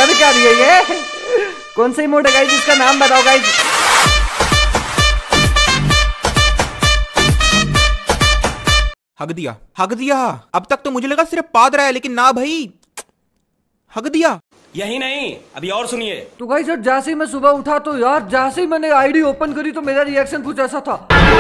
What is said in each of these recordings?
कर क्या रही है ये? कौन सा इमोट है गाइस, इसका नाम बताओ गाइस। हग दिया, हग दिया। अब तक तो मुझे लगा सिर्फ पाद रहा है, लेकिन ना भाई, हग दिया। यही नहीं, अभी और सुनिए। तो गाइस यार जैसे ही मैं सुबह उठा तो यार जैसे ही मैंने आईडी ओपन करी तो मेरा रिएक्शन कुछ ऐसा था।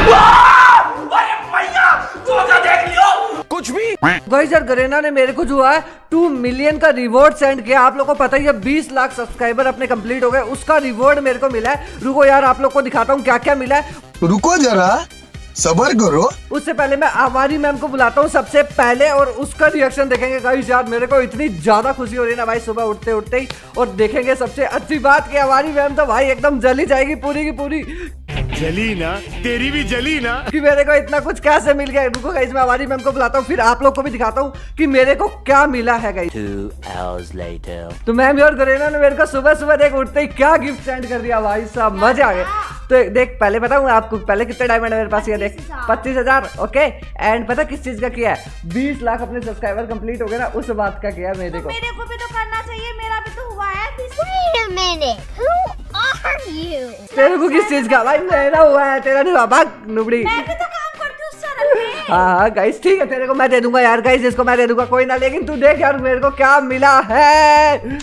देख लियो कुछ भी। गाइस यार गरेना ने मेरे को जो है 2 मिलियन का रिवॉर्ड सेंड किया। आप लोग को पता ही है 20 लाख सब्सक्राइबर अपने कंप्लीट हो गए, उसका रिवॉर्ड मेरे को मिला है। रुको यार आप लोग को दिखाता हूँ क्या क्या मिला है। रुको जरा सबर करो। उससे पहले मैं आवारी मैम को बुलाता हूँ सबसे पहले और उसका रिएक्शन देखेंगे। गाइस यार मेरे को इतनी ज्यादा खुशी हो रही है ना भाई सुबह उठते उठते ही। और देखेंगे सबसे अच्छी बात कि आवारी मैम तो भाई एकदम जली जाएगी पूरी की पूरी। जली ना, तेरी भी जली ना कि मेरे को इतना कुछ कैसे मिल गया। रुको गाइस मैं आवारी मैम को बुलाता हूँ, फिर आप लोग को भी दिखाता हूँ कि मेरे को क्या मिला है गाइस। 2 hours later. तो मैम और गरेना ने मेरे को सुबह सुबह देख उठते ही क्या गिफ्ट सेंड कर दिया भाई साहब, मजे आ गए। तो देख पहले बताऊँ आपको, पहले कितने डायमंड है मेरे पास, ये देख 25,000। ओके एंड पता किस चीज का किया है, 20 लाख अपने सब्सक्राइबर कंप्लीट हो गए ना, उस बात का किया मेरे को। मेरे को भी तो करना चाहिए, मेरा भी तो हुआ है। Wait a minute, who are you? तेरे को किस चीज का भाई, मेरा हुआ है तेरा नहीं हुआ, भाग नुबड़ी। मैं भी तो काम करती हूँ उस चैनल पे। हाँ गाइस ठीक है, तेरे को मैं दे दूंगा यार। गाइस इसको मैं दे दूंगा कोई ना, लेकिन तू देख यार मेरे को क्या मिला है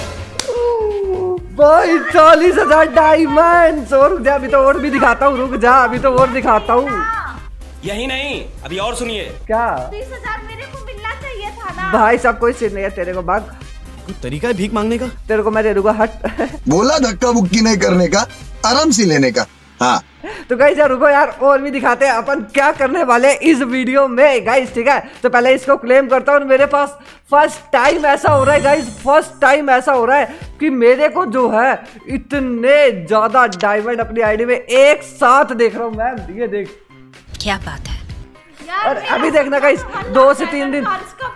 भाई, 40,000 डायमंड। और रुक जा अभी तो और भी दिखाता हूँ, रुक जा अभी तो और दिखाता हूँ। यही नहीं, अभी और सुनिए। क्या 30,000 मेरे को मिलना चाहिए था ना भाई, सब कोई सिर नहीं है तेरे को, भाग। तरीका है भीख मांगने का। तेरे को मैं दे दूंगा, हट। बोला धक्का बुक्की नहीं करने का, आराम से लेने का। हाँ तो गाइस यार रुको यार और भी दिखाते हैं अपन क्या करने वाले इस वीडियो में गाइस, ठीक है। तो पहले इसको क्लेम करता हूँ। मेरे पास फर्स्ट टाइम ऐसा हो रहा है गाइस, फर्स्ट टाइम ऐसा हो रहा है कि मेरे को जो है इतने ज्यादा डायमंड अपनी आईडी में एक साथ देख रहा हूँ मैम, ये देख क्या बात है और अभी देखना गाइस 2 से 3 दिन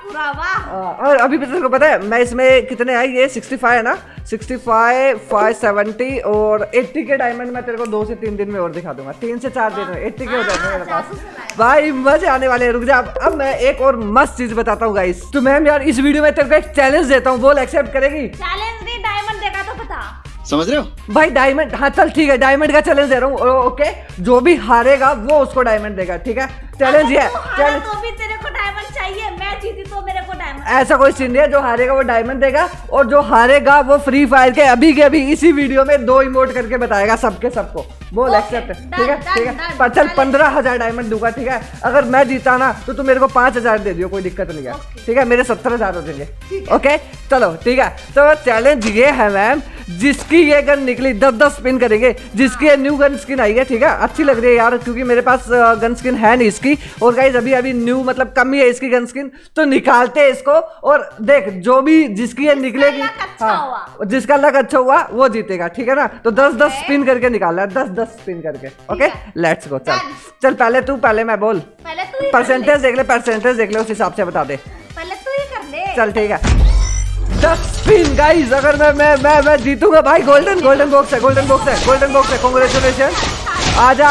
और अभी भी तेरे को पता है मैं इसमें कितने आए, ये 65 है ना, 65, 570 और 80 के डायमंड मैं तेरे को 2 से 3 दिन में और दिखा दूंगा। 3 से 4 दिन में 80 के हो जाएंगे मेरे पास भाई, मजे आने वाले हैं। रुक जा अब मैं एक और मस्त चीज बताता हूँ गाइस। तो मैम यार इस वीडियो में तेरे को एक चैलेंज देता हूँ, बोल एक्सेप्ट करेगी? चैलेंज नहीं, डायमंड देगा तो बता। समझ रहे हो भाई डायमंड, हाँ चल ठीक है डायमंड का चैलेंज दे रहा हूँ। ओके जो भी हारेगा वो उसको डायमंड देगा, ठीक है। चैलेंज ये है, चैलेंज तो भी तेरे को डायमंड चाहिए, मैं जीती तो मेरे को डायमंड। ऐसा कोई सीन नहीं है, जो हारेगा वो डायमंड देगा और जो हारेगा वो फ्री फायर के अभी इसी वीडियो में 2 इमोट करके बताएगा सबके सबको। बोल एक्सेप्ट, ठीक है ठीक है। पर चल 15,000 डायमंड दूंगा, ठीक है। अगर मैं जीता ना तो तू मेरे को 5,000 दे दियो, कोई दिक्कत नहीं है, ठीक है। मेरे 70,000 हो जाएंगे, ओके चलो ठीक है। तो चैलेंज ये है मैम, जिसकी ये गन निकली 10-10 स्पिन करेंगे, जिसकी ये न्यू गन स्किन आई है, ठीक है। अच्छी लग रही है यार क्योंकि मेरे पास गन स्किन है नहीं इसकी, और गाइस अभी न्यू मतलब कम ही है इसकी गन स्किन, तो निकालते हैं इसको। और देख जो भी जिसकी ये निकलेगी, हाँ जिसका लक अच्छा हुआ वो जीतेगा, ठीक है ना। तो 10-10 स्पिन करके निकालना है, 10-10 स्पिन करके, ओके लेट्स गो। चल पहले तू, पहले मैं बोल, परसेंटेज देख ले, परसेंटेज देख ले उस हिसाब से बता दे। पहले तू ही कर ले। चल ठीक है 10 स्पिन गाइस, अगर मैं जीतूंगा भाई गोल्डन बॉक्स है, गोल्डन बॉक्स है, कांग्रेचुलेशन। आजा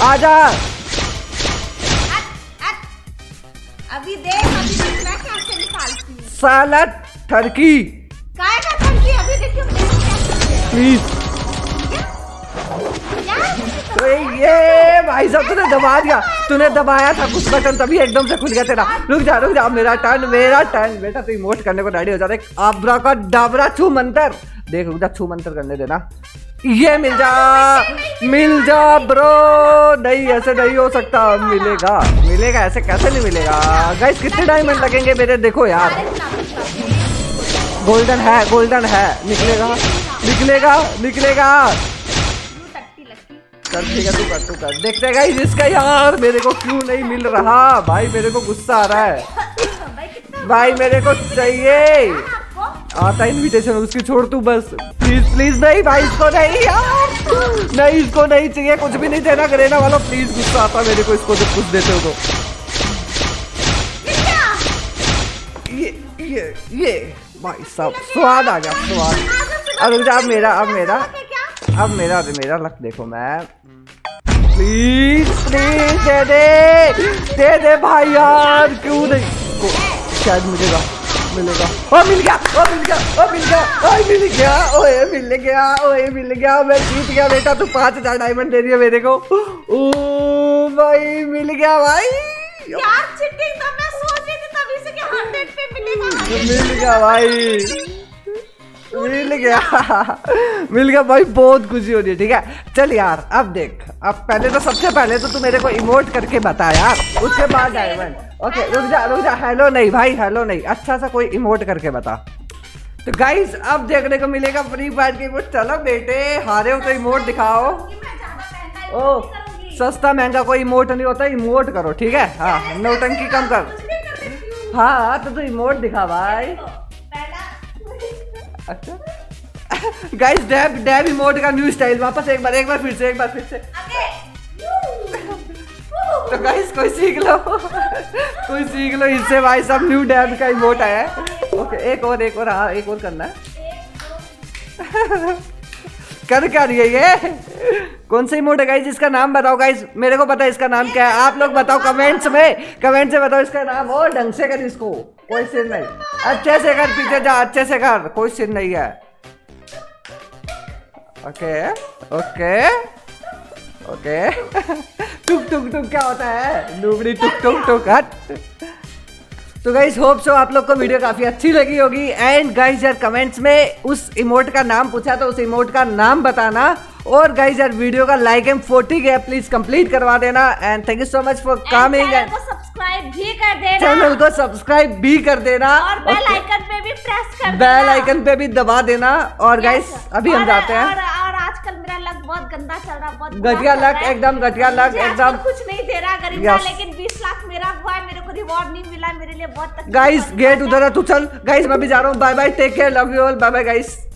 अभी देख मैं कैसे निकालती हूँ साला ठरकी, काय का ठरकी, अभी देखियो प्लीज। ये भाई साहब तूने दबाया था कुछ बटन तभी एकदम से खुल गया तेरा। रुक जा मेरा टर्न बेटा, तू इमोट करने को रेडी हो जा। आब्रा का डाबरा छू मंतर, देख रुक जा, छू मंतर करने देना। ये मिल जा ब्रो, नहीं ऐसे नहीं हो सकता, मिलेगा ऐसे कैसे नहीं मिलेगा। गाइस कितने डायमंड लगेंगे मेरे, देखो यार गोल्डन है, निकलेगा। चल ठीक है तू कर देखते हैं गाइस इसका। यार मेरे को क्यों नहीं मिल रहा भाई, मेरे को गुस्सा आ रहा है भाई, मेरे को चाहिए। आता इनविटेशन उसकी छोड़ तू बस, प्लीज नहीं भाई, इसको नहीं यार, नहीं इसको नहीं चाहिए, कुछ भी नहीं देना गरेना वालों, प्लीज। गुस्सा आता मेरे को इसको जब कुछ देते हो तो। ये भाई साहब स्वाद आ गया, स्वाद। अब मेरा लक देखो मैं, प्लीज दे दे भाई यार, क्यों नहीं। शायद मिलेगा। ओ मिल गया, ओ मिल गया, ओ मिल गया, ओए मिल गया, ओए मिल गया, ओए मिल गया। मैं जीत गया बेटा, तू 5000 डायमंड दे रही है मेरे को। ओ भाई मिल गया भाई। यार चीटिंग तो मैं सोच रही थी तभी से कि 100 पे मिलेगा। मिल गया भाई, मिल गया, मिल गया भाई। बहुत खुशी हो रही है। ठीक है चल यार, अब देख, अब पहले तो सबसे पहले तो तू मेरे को इमोट करके बता यार, उसके बाद डायमंड। ओके रुक जा। हेलो नहीं भाई, हेलो नहीं, अच्छा सा कोई इमोट करके बता। तो गाइस अब देखने को मिलेगा फ्री फायर की इमोट। चलो बेटे, हारे हो तो इमोट दिखाओ। ओ सस्ता महंगा कोई इमोट नहीं होता, इमोट करो ठीक है। हाँ नौटंकी कम कर। हाँ तो तू इमोट दिखा भाई। अच्छा गाइस, डैब इमोट का न्यू स्टाइल वापस एक बार फिर से। तो गाइस कोई सीख लो इससे भाई, सब न्यू डैब का इमोट आया है। ओके एक और हाँ एक और करना है। कर क्या रही है ये? कौन सा इमोट है गाइस? इसका नाम बताओ गाइस, मेरे को पता है इसका नाम क्या है। आप लोग बताओ कमेंट्स से बताओ इसका नाम। और ढंग से कर इसको, कोई सीन नहीं। अच्छे से कर, पीछे जा, अच्छे से कर, कोई सीन नहीं है। ओके टुक क्या होता है? डुबड़ी टुक हट। तो गाइस होप सो आप लोग को वीडियो काफी अच्छी लगी होगी। एंड गाइस यार कमेंट्स में उस इमोट का नाम पूछा तो उस इमोट का नाम बताना। और गाइस यार वीडियो का लाइक एंड 40 गया, प्लीज कंप्लीट करवा देना। And thank you so much for coming. Channel को सब्सक्राइब भी कर देना, चैनल को सब्सक्राइब भी कर देना, और बेल आइकन पे भी प्रेस कर देना, बेल आइकन पे भी दबा देना। और गाइस अभी हम जाते हैं। और आजकल मेरा लक बहुत गंदा चल रहा, बहुत घटिया लक, एकदम घटिया लक, एकदम कुछ नहीं दे रहा गरीब का, लेकिन 20 लाख मेरा हुआ है, मेरे को रिवॉर्ड नहीं मिला, मेरे लिए बहुत तकलीफ। गाइस गेट उधर है, तू चल। गाइस मैं भी जा रहा हूँ, bye bye, take care, love you all, bye bye guys.